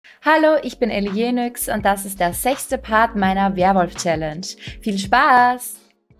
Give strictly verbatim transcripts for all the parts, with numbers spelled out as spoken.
Hallo, ich bin Elienix und das ist der sechste Part meiner Werwolf-Challenge. Viel Spaß!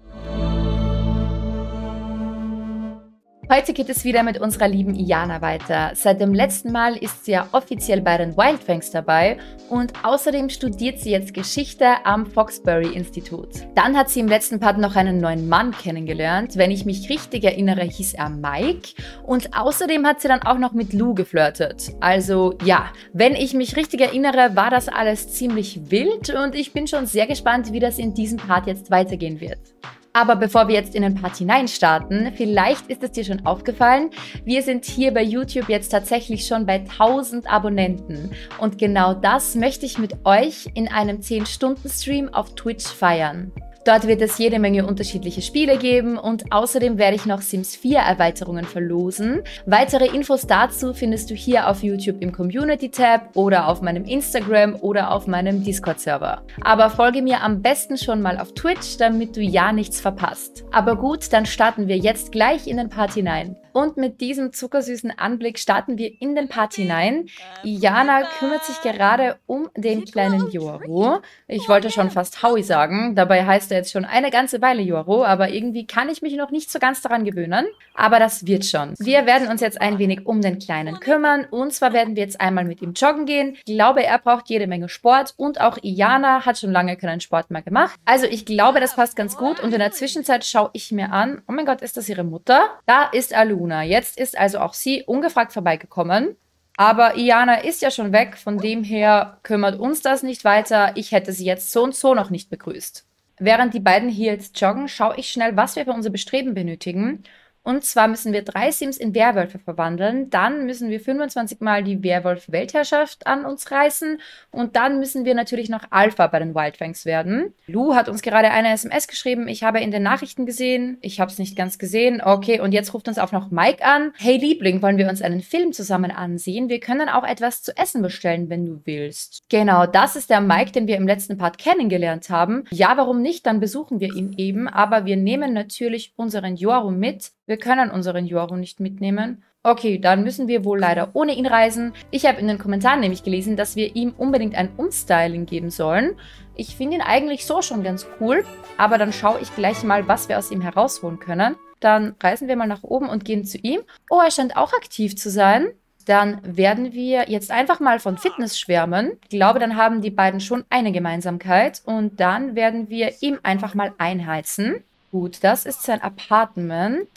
Heute geht es wieder mit unserer lieben Iana weiter. Seit dem letzten Mal ist sie ja offiziell bei den Wildfangs dabei und außerdem studiert sie jetzt Geschichte am Foxbury-Institut. Dann hat sie im letzten Part noch einen neuen Mann kennengelernt. Wenn ich mich richtig erinnere, hieß er Mike. Und außerdem hat sie dann auch noch mit Lou geflirtet. Also ja, wenn ich mich richtig erinnere, war das alles ziemlich wild und ich bin schon sehr gespannt, wie das in diesem Part jetzt weitergehen wird. Aber bevor wir jetzt in den Part hinein starten, vielleicht ist es dir schon aufgefallen, wir sind hier bei YouTube jetzt tatsächlich schon bei tausend Abonnenten. Und genau das möchte ich mit euch in einem zehn Stunden Stream auf Twitch feiern. Dort wird es jede Menge unterschiedliche Spiele geben und außerdem werde ich noch Sims vier Erweiterungen verlosen. Weitere Infos dazu findest du hier auf YouTube im Community-Tab oder auf meinem Instagram oder auf meinem Discord-Server. Aber folge mir am besten schon mal auf Twitch, damit du ja nichts verpasst. Aber gut, dann starten wir jetzt gleich in den Part hinein. Und mit diesem zuckersüßen Anblick starten wir in den Part hinein. Iana kümmert sich gerade um den kleinen Yoru. Ich wollte schon fast Howie sagen, dabei heißt er jetzt schon eine ganze Weile Yoru, aber irgendwie kann ich mich noch nicht so ganz daran gewöhnen. Aber das wird schon. Wir werden uns jetzt ein wenig um den Kleinen kümmern und zwar werden wir jetzt einmal mit ihm joggen gehen. Ich glaube, er braucht jede Menge Sport und auch Iana hat schon lange keinen Sport mehr gemacht. Also ich glaube, das passt ganz gut und in der Zwischenzeit schaue ich mir an, oh mein Gott, ist das ihre Mutter? Da ist Aluna. Jetzt ist also auch sie ungefragt vorbeigekommen. Aber Iana ist ja schon weg, von dem her kümmert uns das nicht weiter. Ich hätte sie jetzt so und so noch nicht begrüßt. Während die beiden hier jetzt joggen, schaue ich schnell, was wir für unser Bestreben benötigen. Und zwar müssen wir drei Sims in Werwölfe verwandeln, dann müssen wir fünfundzwanzig Mal die Werwolf-Weltherrschaft an uns reißen und dann müssen wir natürlich noch Alpha bei den Wildfangs werden. Lou hat uns gerade eine S M S geschrieben, ich habe in den Nachrichten gesehen, ich habe es nicht ganz gesehen. Okay, und jetzt ruft uns auch noch Mike an. Hey Liebling, wollen wir uns einen Film zusammen ansehen? Wir können auch etwas zu essen bestellen, wenn du willst. Genau, das ist der Mike, den wir im letzten Part kennengelernt haben. Ja, warum nicht? Dann besuchen wir ihn eben, aber wir nehmen natürlich unseren Yoru mit. Wir können unseren Yoru nicht mitnehmen. Okay, dann müssen wir wohl leider ohne ihn reisen. Ich habe in den Kommentaren nämlich gelesen, dass wir ihm unbedingt ein Umstyling geben sollen. Ich finde ihn eigentlich so schon ganz cool, aber dann schaue ich gleich mal, was wir aus ihm herausholen können. Dann reisen wir mal nach oben und gehen zu ihm. Oh, er scheint auch aktiv zu sein. Dann werden wir jetzt einfach mal von Fitness schwärmen. Ich glaube, dann haben die beiden schon eine Gemeinsamkeit. Und dann werden wir ihm einfach mal einheizen. Gut, das ist sein Apartment.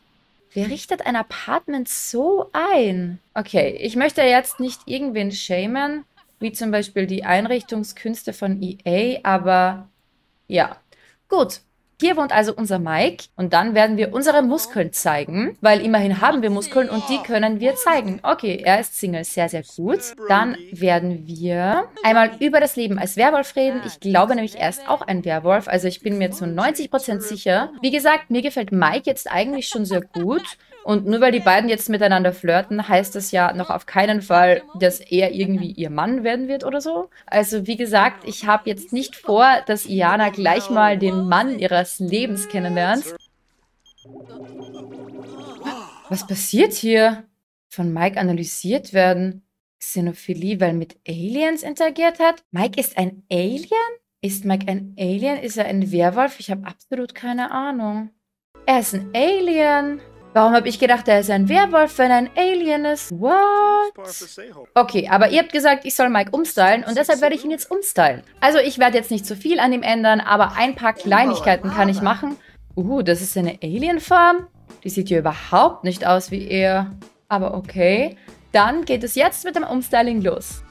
Wer richtet ein Apartment so ein? Okay, ich möchte jetzt nicht irgendwen shamen, wie zum Beispiel die Einrichtungskünste von E A, aber ja. Gut, hier wohnt also unser Mike und dann werden wir unsere Muskeln zeigen, weil immerhin haben wir Muskeln und die können wir zeigen. Okay, er ist Single, sehr, sehr gut. Dann werden wir einmal über das Leben als Werwolf reden. Ich glaube nämlich, er ist auch ein Werwolf, also ich bin mir zu neunzig Prozent sicher. Wie gesagt, mir gefällt Mike jetzt eigentlich schon sehr gut. Und nur weil die beiden jetzt miteinander flirten, heißt das ja noch auf keinen Fall, dass er irgendwie ihr Mann werden wird oder so. Also wie gesagt, ich habe jetzt nicht vor, dass Iana gleich mal den Mann ihres Lebens kennenlernt. Was passiert hier? Von Mike analysiert werden. Xenophilie, weil mit Aliens interagiert hat? Mike ist ein Alien? Ist Mike ein Alien? Ist er ein Werwolf? Ich habe absolut keine Ahnung. Er ist ein Alien. Warum habe ich gedacht, er ist ein Werwolf, wenn er ein Alien ist? What? Okay, aber ihr habt gesagt, ich soll Mike umstylen und deshalb werde ich ihn jetzt umstylen. Also ich werde jetzt nicht zu viel an ihm ändern, aber ein paar Kleinigkeiten kann ich machen. Uh, das ist eine Alien-Farm? Die sieht ja überhaupt nicht aus wie er. Aber okay, dann geht es jetzt mit dem Umstyling los.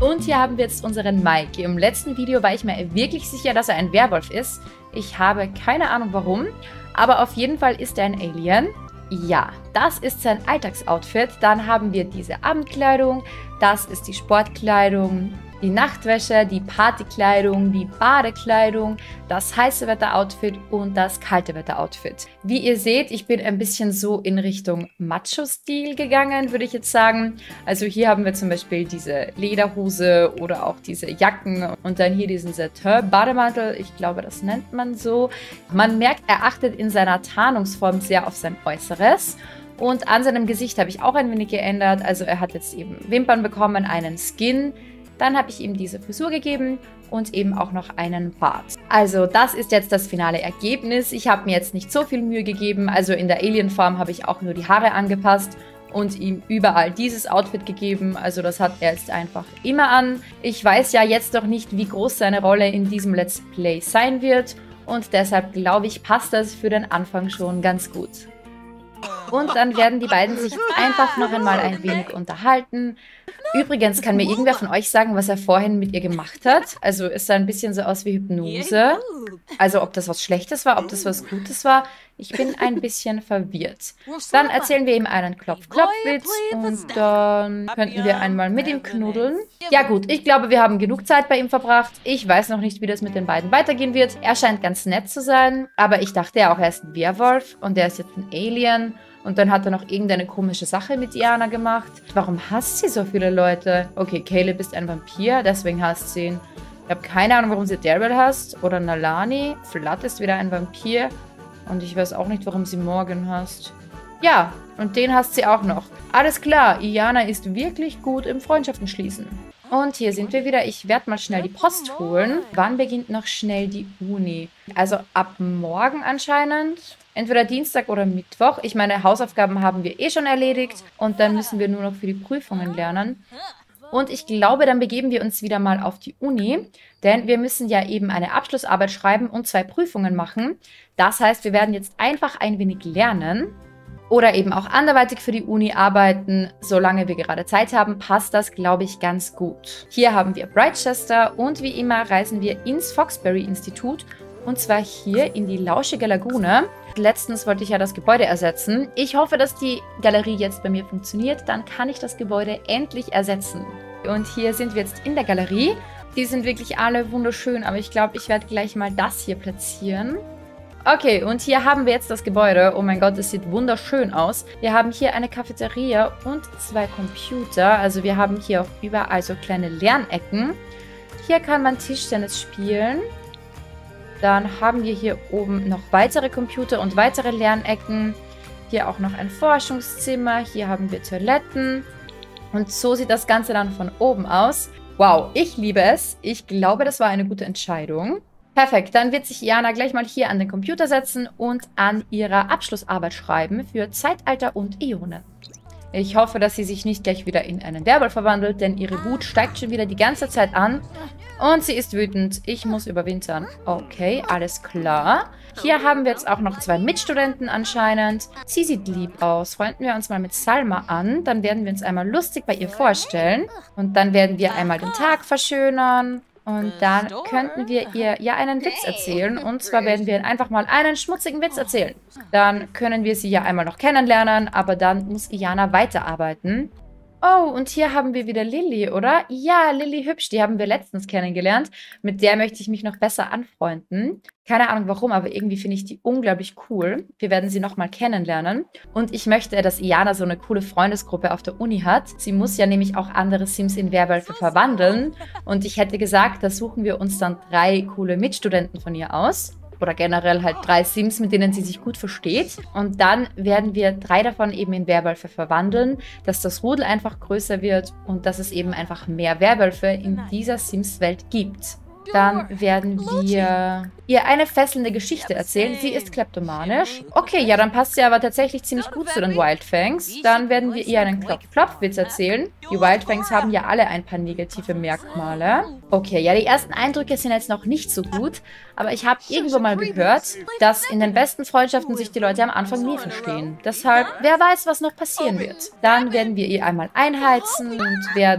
Und hier haben wir jetzt unseren Mike. Im letzten Video war ich mir wirklich sicher, dass er ein Werwolf ist. Ich habe keine Ahnung warum, aber auf jeden Fall ist er ein Alien. Ja, das ist sein Alltagsoutfit. Dann haben wir diese Abendkleidung, das ist die Sportkleidung, die Nachtwäsche, die Partykleidung, die Badekleidung, das heiße Wetter-Outfit und das kalte Wetter-Outfit. Wie ihr seht, ich bin ein bisschen so in Richtung Macho-Stil gegangen, würde ich jetzt sagen. Also hier haben wir zum Beispiel diese Lederhose oder auch diese Jacken und dann hier diesen Satin-Bademantel. Ich glaube, das nennt man so. Man merkt, er achtet in seiner Tarnungsform sehr auf sein Äußeres. Und an seinem Gesicht habe ich auch ein wenig geändert. Also er hat jetzt eben Wimpern bekommen, einen Skin. Dann habe ich ihm diese Frisur gegeben und eben auch noch einen Bart. Also das ist jetzt das finale Ergebnis. Ich habe mir jetzt nicht so viel Mühe gegeben. Also in der Alien-Form habe ich auch nur die Haare angepasst und ihm überall dieses Outfit gegeben. Also das hat er jetzt einfach immer an. Ich weiß ja jetzt noch nicht, wie groß seine Rolle in diesem Let's Play sein wird. Und deshalb glaube ich, passt das für den Anfang schon ganz gut. Und dann werden die beiden sich einfach noch einmal ein wenig unterhalten. Übrigens, kann mir irgendwer von euch sagen, was er vorhin mit ihr gemacht hat? Also es sah ein bisschen so aus wie Hypnose. Also ob das was Schlechtes war, ob das was Gutes war. Ich bin ein bisschen verwirrt. Dann erzählen wir ihm einen Klopf-Klopf-Witz und dann könnten wir einmal mit ihm knuddeln. Ja gut, ich glaube, wir haben genug Zeit bei ihm verbracht. Ich weiß noch nicht, wie das mit den beiden weitergehen wird. Er scheint ganz nett zu sein, aber ich dachte ja auch, er ist ein Werwolf und er ist jetzt ein Alien. Und dann hat er noch irgendeine komische Sache mit Iana gemacht. Warum hasst sie so viele Leute? Okay, Caleb ist ein Vampir, deswegen hasst sie ihn. Ich habe keine Ahnung, warum sie Daryl hasst. Oder Nalani. Flood ist wieder ein Vampir. Und ich weiß auch nicht, warum sie Morgan hasst. Ja, und den hasst sie auch noch. Alles klar, Iana ist wirklich gut im Freundschaften schließen. Und hier sind wir wieder. Ich werde mal schnell die Post holen. Wann beginnt noch schnell die Uni? Also ab morgen anscheinend. Entweder Dienstag oder Mittwoch. Ich meine, Hausaufgaben haben wir eh schon erledigt. Und dann müssen wir nur noch für die Prüfungen lernen. Und ich glaube, dann begeben wir uns wieder mal auf die Uni. Denn wir müssen ja eben eine Abschlussarbeit schreiben und zwei Prüfungen machen. Das heißt, wir werden jetzt einfach ein wenig lernen. Oder eben auch anderweitig für die Uni arbeiten. Solange wir gerade Zeit haben, passt das, glaube ich, ganz gut. Hier haben wir Brightchester und wie immer reisen wir ins Foxbury-Institut. Und zwar hier in die Lauschige Lagune. Letztens wollte ich ja das Gebäude ersetzen. Ich hoffe, dass die Galerie jetzt bei mir funktioniert. Dann kann ich das Gebäude endlich ersetzen. Und hier sind wir jetzt in der Galerie. Die sind wirklich alle wunderschön, aber ich glaube, ich werde gleich mal das hier platzieren. Okay, und hier haben wir jetzt das Gebäude. Oh mein Gott, es sieht wunderschön aus. Wir haben hier eine Cafeteria und zwei Computer. Also wir haben hier auch überall so kleine Lernecken. Hier kann man Tischtennis spielen. Dann haben wir hier oben noch weitere Computer und weitere Lernecken. Hier auch noch ein Forschungszimmer. Hier haben wir Toiletten. Und so sieht das Ganze dann von oben aus. Wow, ich liebe es. Ich glaube, das war eine gute Entscheidung. Perfekt, dann wird sich Iana gleich mal hier an den Computer setzen und an ihrer Abschlussarbeit schreiben für Zeitalter und Äone. Ich hoffe, dass sie sich nicht gleich wieder in einen Werwolf verwandelt, denn ihre Wut steigt schon wieder die ganze Zeit an. Und sie ist wütend. Ich muss überwintern. Okay, alles klar. Hier haben wir jetzt auch noch zwei Mitstudenten anscheinend. Sie sieht lieb aus. Freunden wir uns mal mit Salma an. Dann werden wir uns einmal lustig bei ihr vorstellen. Und dann werden wir einmal den Tag verschönern. Und dann könnten wir ihr ja einen Witz erzählen. Und zwar werden wir einfach mal einen schmutzigen Witz erzählen. Dann können wir sie ja einmal noch kennenlernen, aber dann muss Iana weiterarbeiten. Oh, und hier haben wir wieder Lilly, oder? Ja, Lilly hübsch, die haben wir letztens kennengelernt. Mit der möchte ich mich noch besser anfreunden. Keine Ahnung warum, aber irgendwie finde ich die unglaublich cool. Wir werden sie nochmal kennenlernen. Und ich möchte, dass Iana so eine coole Freundesgruppe auf der Uni hat. Sie muss ja nämlich auch andere Sims in Werwölfe verwandeln. Und ich hätte gesagt, da suchen wir uns dann drei coole Mitstudenten von ihr aus. Oder generell halt drei Sims, mit denen sie sich gut versteht. Und dann werden wir drei davon eben in Werwölfe verwandeln, dass das Rudel einfach größer wird und dass es eben einfach mehr Werwölfe in dieser Sims-Welt gibt. Dann werden wir ihr eine fesselnde Geschichte erzählen. Sie ist kleptomanisch. Okay, ja, dann passt sie aber tatsächlich ziemlich gut zu den Wildfangs. Dann werden wir ihr einen Klopf-Klopf-Witz erzählen. Die Wildfangs haben ja alle ein paar negative Merkmale. Okay, ja, die ersten Eindrücke sind jetzt noch nicht so gut. Aber ich habe irgendwo mal gehört, dass in den besten Freundschaften sich die Leute am Anfang nie verstehen. Deshalb, wer weiß, was noch passieren wird. Dann werden wir ihr einmal einheizen und werden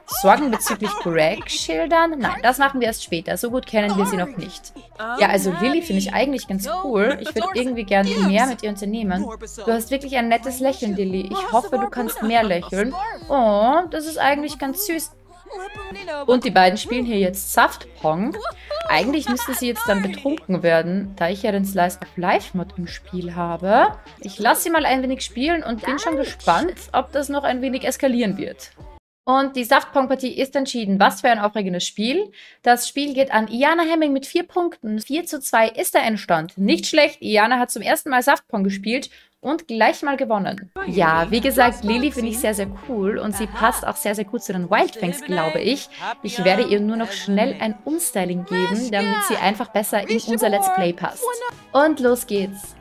Sorgen bezüglich Greg schildern? Nein, das machen wir erst später. So gut kennen wir sie noch nicht. Ja, also Lily finde ich eigentlich ganz cool. Ich würde irgendwie gerne mehr mit ihr unternehmen. Du hast wirklich ein nettes Lächeln, Lily. Ich hoffe, du kannst mehr lächeln. Oh, das ist eigentlich ganz süß. Und die beiden spielen hier jetzt Saftpong. Eigentlich müsste sie jetzt dann betrunken werden, da ich ja den Slice of Life Mod im Spiel habe. Ich lasse sie mal ein wenig spielen und bin schon gespannt, ob das noch ein wenig eskalieren wird. Und die Saftpong-Partie ist entschieden. Was für ein aufregendes Spiel. Das Spiel geht an Iana Hemming mit vier Punkten. vier zu zwei ist der Endstand. Nicht schlecht. Iana hat zum ersten Mal Saftpong gespielt und gleich mal gewonnen. Ja, wie gesagt, Lily finde ich sehr, sehr cool und sie passt auch sehr, sehr gut zu den Wildfangs, glaube ich. Ich werde ihr nur noch schnell ein Umstyling geben, damit sie einfach besser in unser Let's Play passt. Und los geht's.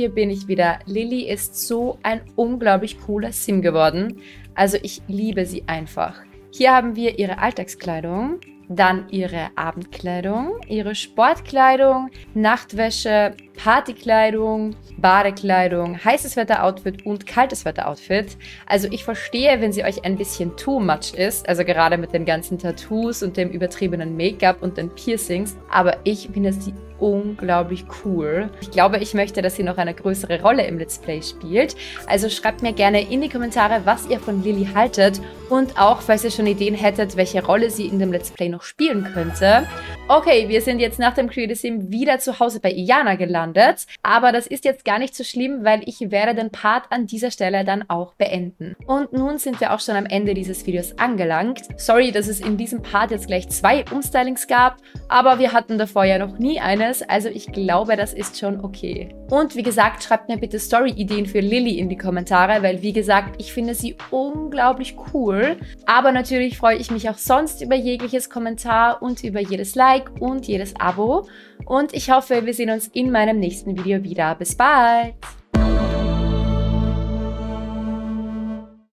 hier bin ich wieder. Lilly ist so ein unglaublich cooler Sim geworden. Also ich liebe sie einfach. Hier haben wir ihre Alltagskleidung, dann ihre Abendkleidung, ihre Sportkleidung, Nachtwäsche, Partykleidung, Badekleidung, heißes Wetter-Outfit und kaltes Wetter-Outfit. Also ich verstehe, wenn sie euch ein bisschen too much ist, also gerade mit den ganzen Tattoos und dem übertriebenen Make-up und den Piercings, aber ich finde sie unglaublich cool. Ich glaube, ich möchte, dass sie noch eine größere Rolle im Let's Play spielt. Also schreibt mir gerne in die Kommentare, was ihr von Lilly haltet und auch, falls ihr schon Ideen hättet, welche Rolle sie in dem Let's Play noch spielen könnte. Okay, wir sind jetzt nach dem Creative Sim wieder zu Hause bei Iana gelandet, aber das ist jetzt gar nicht so schlimm, weil ich werde den Part an dieser Stelle dann auch beenden. Und nun sind wir auch schon am Ende dieses Videos angelangt. Sorry, dass es in diesem Part jetzt gleich zwei Umstylings gab, aber wir hatten davor ja noch nie eines, also ich glaube, das ist schon okay. Und wie gesagt, schreibt mir bitte Story-Ideen für Lilly in die Kommentare, weil wie gesagt, ich finde sie unglaublich cool, aber natürlich freue ich mich auch sonst über jegliches Kommentar und über jedes Like und jedes Abo und ich hoffe, wir sehen uns in meinem nächsten Video wieder. Bis bald!